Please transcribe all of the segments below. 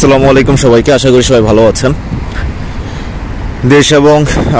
আসসালামু আলাইকুম সবাইকে। আশা করি সবাই ভালো আছেন। দেশ এবং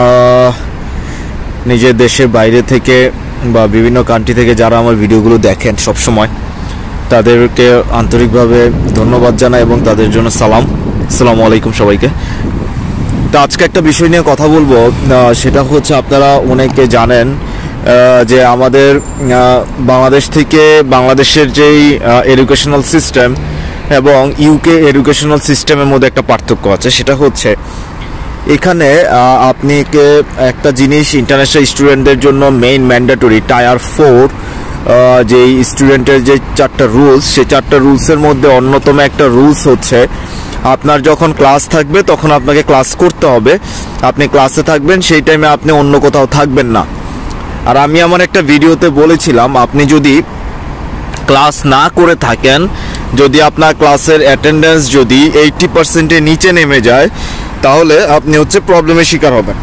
নিজের দেশের বাইরে থেকে বা বিভিন্ন কান্ট্রি থেকে যারা আমার ভিডিওগুলো দেখেন সব সময়, তাদেরকে আন্তরিকভাবে ধন্যবাদ জানাই এবং তাদের জন্য সালাম। আসসালামু আলাইকুম সবাইকে। তো আজকে একটা বিষয় নিয়ে কথা বলবো, সেটা হচ্ছে আপনারা অনেকে জানেন যে আমাদের বাংলাদেশ থেকে বাংলাদেশের যেই এডুকেশনাল সিস্টেম এবং ইউকে এডুকেশনাল সিস্টেমের মধ্যে একটা পার্থক্য আছে। সেটা হচ্ছে এখানে আপনি একটা জিনিস ইন্টারন্যাশনাল স্টুডেন্টদের জন্য মেইন ম্যান্ডেটরি টায়ার 4 যেই স্টুডেন্টের যে 4টা রুলস, সেই 4টা রুলসের মধ্যে অন্যতম একটা রুলস হচ্ছে আপনার যখন ক্লাস থাকবে তখন আপনাকে ক্লাস করতে হবে। আপনি ক্লাসে থাকবেন, সেই টাইমে আপনি অন্য কোথাও থাকবেন না। আর আমি আমার একটা ভিডিওতে বলেছিলাম, আপনি যদি ক্লাস না করে থাকেন, যদি আপনার ক্লাসের অ্যাটেন্ডেন্স যদি 80%-এর নিচে নেমে যায়, তাহলে আপনি প্রবলেমের শিকার হবেন।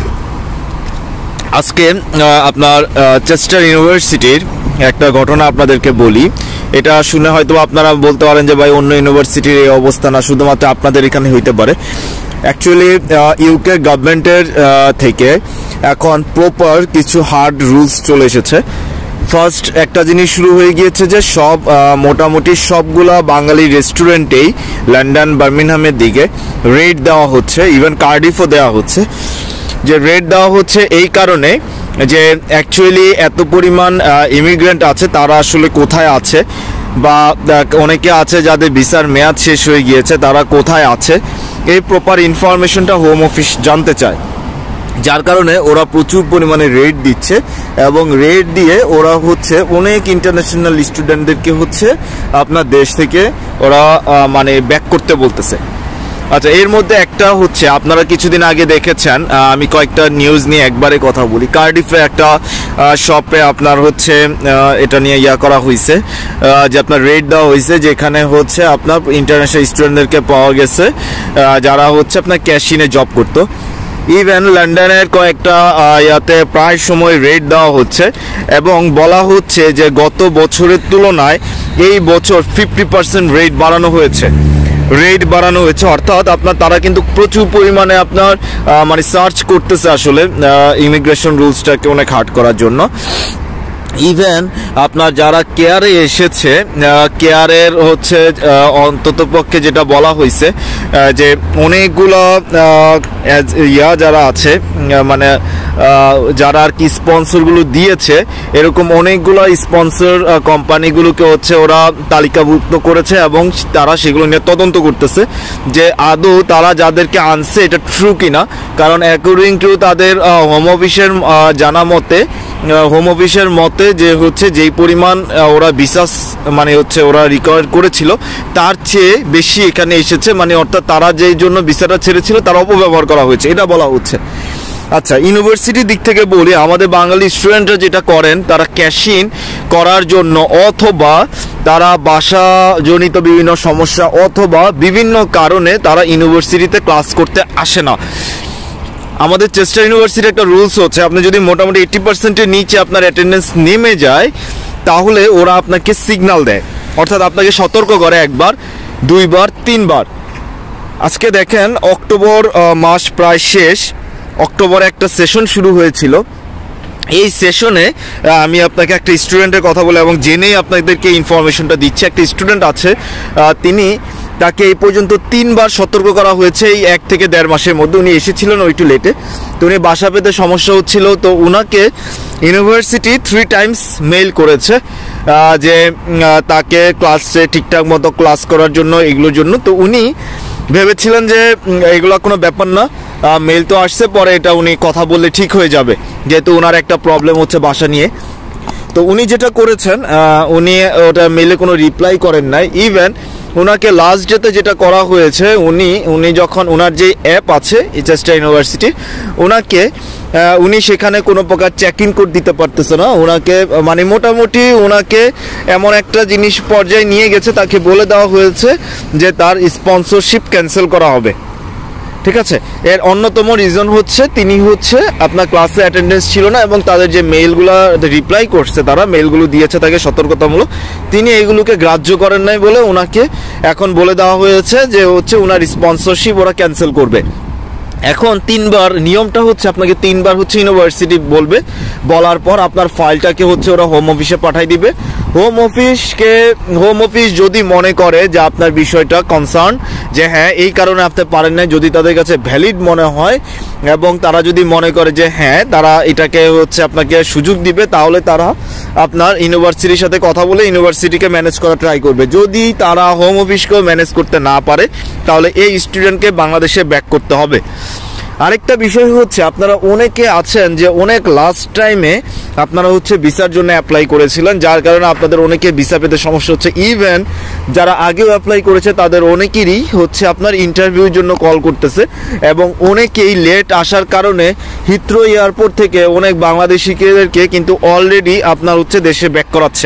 আজকে আপনার চেস্টার ইউনিভার্সিটির একটা ঘটনা আপনাদেরকে বলি। এটা শুনে হয়তো আপনারা বলতে পারেন যে ভাই অন্য ইউনিভার্সিটির এই অবস্থা না, শুধুমাত্র আপনাদের এখানে হইতে পারে। অ্যাকচুয়ালি ইউকে গভর্নমেন্টের থেকে এখন প্রপার কিছু হার্ড রুলস চলে এসেছে। ফার্স্ট একটা জিনিস শুরু হয়ে গিয়েছে যে মোটামুটি সবগুলা বাঙালি রেস্টুরেন্টেই লন্ডন বার্মিংহামের দিকে রেট দেওয়া হচ্ছে, ইভেন কার্ডিফও দেওয়া হচ্ছে। যে রেট দেওয়া হচ্ছে এই কারণে যে অ্যাকচুয়ালি এত পরিমাণ ইমিগ্রেন্ট আছে, তারা আসলে কোথায় আছে, বা অনেকে আছে যাদের ভিসার মেয়াদ শেষ হয়ে গিয়েছে, তারা কোথায় আছে, এই প্রপার ইনফরমেশনটা হোম অফিস জানতে চায়। যার কারণে ওরা প্রচুর পরিমাণে রেট দিচ্ছে এবং রেট দিয়ে ওরা অনেক ইন্টারন্যাশনাল স্টুডেন্টদেরকে আপনার দেশ থেকে ওরা ব্যাক করতে বলতেছে। আচ্ছা, এর মধ্যে একটা আপনারা কিছুদিন আগে দেখেছেন, আমি কয়েকটা নিউজ নিয়ে একবারে কথা বলি। কার্ডিফে একটা শপে আপনার এটা নিয়ে করা হয়েছে যে আপনার রেট দেওয়া হয়েছে, যেখানে আপনার ইন্টারন্যাশনাল স্টুডেন্টদেরকে পাওয়া গেছে যারা আপনার ক্যাশিনে জব করতো। ইভেন লন্ডনের কয়েকটা ইয়াতে প্রায় সময় রেট দেওয়া হচ্ছে এবং বলা হচ্ছে যে গত বছরের তুলনায় এই বছর 50% রেট বাড়ানো হয়েছে। অর্থাৎ আপনার তারা কিন্তু প্রচুর পরিমাণে আপনার সার্চ করতেছে আসলে ইমিগ্রেশন রুলসটাকে অনেক হার্ড করার জন্য। ইভেন আপনার যারা কেয়ারে এসেছে, কেয়ারের অন্ততপক্ষে যেটা বলা হয়েছে যে অনেকগুলো যারা আছে যারা আর কি স্পন্সরগুলো দিয়েছে, এরকম অনেকগুলো স্পন্সর কোম্পানিগুলোকে ওরা তালিকাভুক্ত করেছে এবং তারা সেগুলো নিয়ে তদন্ত করতেছে যে আদৌ তারা যাদেরকে আনছে এটা ট্রু কিনা। কারণ অ্যাকর্ডিং টু তাদের হোম অফিসের জানা মতে, হোম অফিসের মতে যে যেই পরিমাণ ওরা ভিসা ওরা রিকোয়ার করেছিল তার চেয়ে বেশি এখানে এসেছে, অর্থাৎ তারা যেই জন্য ভিসাটা ছেড়েছিল তার অপব্যবহার করা হয়েছে, এটা বলা হচ্ছে। আচ্ছা, ইউনিভার্সিটির দিক থেকে বলি, আমাদের বাঙালি স্টুডেন্টরা যেটা করেন, তারা ক্যাশ ইন করার জন্য অথবা তারা বাসাজনিত বিভিন্ন সমস্যা অথবা বিভিন্ন কারণে তারা ইউনিভার্সিটিতে ক্লাস করতে আসে না। আমাদের চেস্টার ইউনিভার্সিটির একটা রুলস হচ্ছে, আপনি যদি মোটামুটি 80%-এর নিচে আপনার অ্যাটেন্ডেন্স নেমে যায়, তাহলে ওরা আপনাকে সিগন্যাল দেয়, অর্থাৎ আপনাকে সতর্ক করে 1বার, 2বার, 3বার। আজকে দেখেন অক্টোবর মাস প্রায় শেষ, অক্টোবরে একটা সেশন শুরু হয়েছিল। এই সেশনে আমি আপনাকে একটা স্টুডেন্টের কথা বলে এবং জেনেই আপনাদেরকে ইনফরমেশনটা দিচ্ছি। একটা স্টুডেন্ট আছে, তাকে এই পর্যন্ত 3বার সতর্ক করা হয়েছে এই 1 থেকে 1.5 মাসের মধ্যে। উনি এসেছিলেন একটু লেটে, তো উনি বাসা পেতে সমস্যা হচ্ছিল, তো উনাকে ইউনিভার্সিটি 3 টাইমস মেইল করেছে যে তাকে ক্লাসে ঠিকঠাক মতো ক্লাস করার জন্য, এগুলোর জন্য। তো উনি ভেবেছিলেন যে এগুলো কোনো ব্যাপার না, মেইল তো আসছে, পরে এটা উনি কথা বললে ঠিক হয়ে যাবে, যেহেতু ওনার একটা প্রবলেম হচ্ছে বাসা নিয়ে। তো উনি যেটা করেছেন, উনি ওটা মেইলে কোনো রিপ্লাই করেন নাই। ইভেন ওনাকে লাস্ট ডেতে যেটা করা হয়েছে, উনি যখন ওনার যে অ্যাপ আছে চেস্টার ইউনিভার্সিটির, উনি সেখানে কোনো প্রকার চেক ইন কোড দিতে পারতেছে না। ওনাকে মোটামুটি ওনাকে এমন একটা জিনিস পর্যায়ে নিয়ে গেছে, তাকে বলে দেওয়া হয়েছে যে তার স্পন্সরশিপ ক্যান্সেল করা হবে। ঠিক আছে। এর অন্যতম রিজন হচ্ছে তিনি হচ্ছে আপনার ক্লাসে অ্যাটেন্ডেন্স ছিল না এবং তাদের যে মেইলগুলো রিপ্লাই করছে, তারা মেইলগুলো দিয়েছে তাকে সতর্কতামূলক, তিনি এইগুলোকে গ্রাহ্য করেন নাই বলে ওনাকে এখন বলে দেওয়া হয়েছে যে হচ্ছে ওনার স্পন্সরশিপ ওরা ক্যান্সেল করবে। এখন 3 বার নিয়মটা হচ্ছে আপনাকে 3 বার হচ্ছে ইউনিভার্সিটি বলবে, বলার পর আপনার ফাইলটাকে হচ্ছে ওরা হোম অফিসে পাঠিয়ে দিবে। হোম অফিস যদি মনে করে যে আপনার বিষয়টা কনসার্ন যে হ্যাঁ এই কারণে আপনি পারেন না, যদি তাদের কাছে ভ্যালিড মনে হয় এবং তারা যদি মনে করে যে হ্যাঁ তারা এটাকে হচ্ছে আপনাকে সুযোগ দিবে, তাহলে তারা আপনার ইউনিভার্সিটির সাথে কথা বলে ইউনিভার্সিটিকে ম্যানেজ করা ট্রাই করবে। যদি তারা হোম অফিসকেও ম্যানেজ করতে না পারে তাহলে এই স্টুডেন্টকে বাংলাদেশে ব্যাক করতে হবে। আরেকটা বিষয় হচ্ছে আপনারা অনেকে আছেন যে অনেক লাস্ট টাইমে আপনারা হচ্ছে ভিসার জন্য অ্যাপ্লাই করেছিলেন, যার কারণে আপনাদের অনেকে ভিসা পেতে সমস্যা হচ্ছে। ইভেন যারা আগেও অ্যাপ্লাই করেছে তাদের অনেকেরই হচ্ছে আপনার ইন্টারভিউর জন্য কল করতেছে এবং অনেকেই লেট আসার কারণে হিথ্রো এয়ারপোর্ট থেকে অনেক বাংলাদেশিদেরকে কিন্তু অলরেডি আপনার হচ্ছে দেশে ব্যাক করাচ্ছে।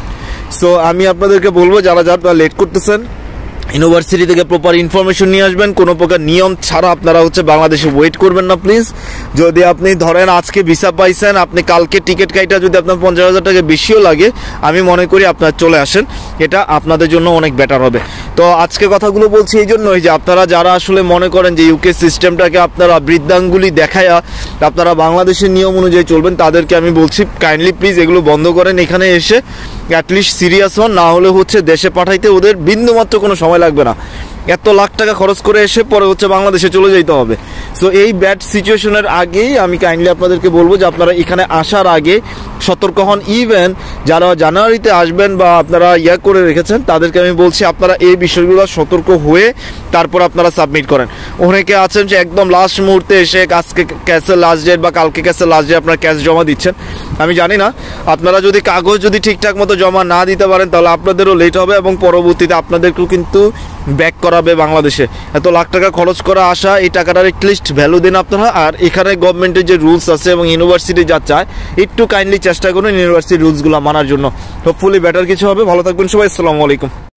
সো আমি আপনাদেরকে বলবো যারা যারা লেট করতেছেন ইউনিভার্সিটি থেকে প্রপার ইনফরমেশন নিয়ে আসবেন, কোনো প্রকার নিয়ম ছাড়া আপনারা হচ্ছে বাংলাদেশে ওয়েট করবেন না প্লিজ। যদি আপনি ধরেন আজকে ভিসা পাইছেন, আপনি কালকে টিকিট কাইটা যদি আপনার 50,000 টাকা বেশিও লাগে, আমি মনে করি আপনারা চলে আসেন, এটা আপনাদের জন্য অনেক বেটার হবে। তো আজকে কথাগুলো বলছি এই জন্যই যে আপনারা যারা আসলে মনে করেন যে ইউকে সিস্টেমটাকে আপনারা বৃদ্ধাঙ্গুলি দেখায়া আপনারা বাংলাদেশের নিয়ম অনুযায়ী চলবেন, তাদেরকে আমি বলছি কাইন্ডলি প্লিজ এগুলো বন্ধ করেন। এখানে এসে অ্যাটলিস্ট সিরিয়াস হন, না হলে হচ্ছে দেশে পাঠাইতে ওদের বিন্দুমাত্র কোনো সময় লাগবে না। এত লাখ টাকা খরচ করে এসে পরে হচ্ছে বাংলাদেশে চলে যেতে হবে। সো এই ব্যাড সিচুয়েশনের আগেই আমি কাইন্ডলি আপনাদেরকে বলবো যে আপনারা এখানে আসার আগে সতর্ক হন। ইভেন যারা জানুয়ারিতে আসবেন বা আপনারা করে রেখেছেন তাদেরকে আমি বলছি আপনারা এই বিষয়গুলো সতর্ক হয়ে তারপর আপনারা সাবমিট করেন। অনেকে আছেন যে একদম লাস্ট মুহূর্তে এসে আজকে ক্যাশের লাস্ট ডেট বা কালকে ক্যাশের লাস্ট ডেট আপনারা ক্যাশ জমা দিচ্ছেন। আমি জানি না, আপনারা যদি কাগজ যদি ঠিকঠাক মতো জমা না দিতে পারেন তাহলে আপনাদেরও লেট হবে এবং পরবর্তীতে আপনাদেরকেও কিন্তু ব্যাক করাবে বাংলাদেশে। এত লাখ টাকা খরচ করা আসা, এই টাকাটার এটলিস্ট ভ্যালু দেন আপনারা। আর এখানে গভর্নমেন্টের যে রুলস আছে এবং ইউনিভার্সিটি যা চায় একটু কাইন্ডলি চেষ্টা করুন ইউনিভার্সিটি রুলসগুলো মানার জন্য। হোপফুলি বেটার কিছু হবে। ভালো থাকবেন সবাই, আসসালামু আলাইকুম।